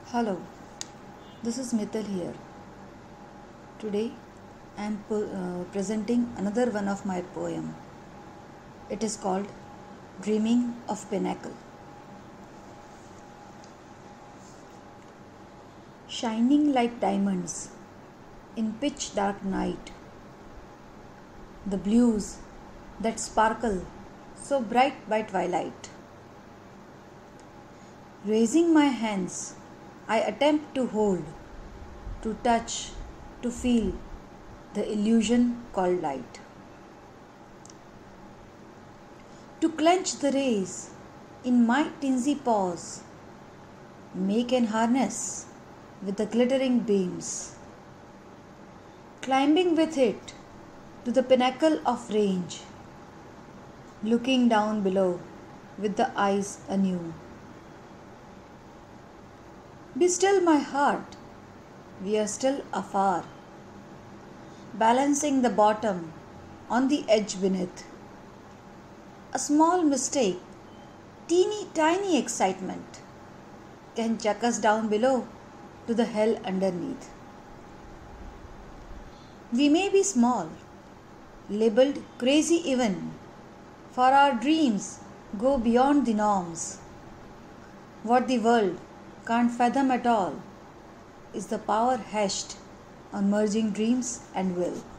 Hello, this is Mithil here. Today I am presenting another one of my poem. It is called Dreaming of Pinnacle. Shining like diamonds in pitch dark night, the blues that sparkle so bright by twilight. Raising my hands, I attempt to hold, to touch, to feel the illusion called light. To clench the rays in my tinsy paws, make an harness with the glittering beams, climbing with it to the pinnacle of range, looking down below with the eyes anew. Be still, my heart, we are still afar, balancing the bottom on the edge beneath. A small mistake, teeny tiny excitement can chuck us down below to the hell underneath. We may be small, labeled crazy even, for our dreams go beyond the norms. What the world can't fathom at all is the power hashed on merging dreams and will.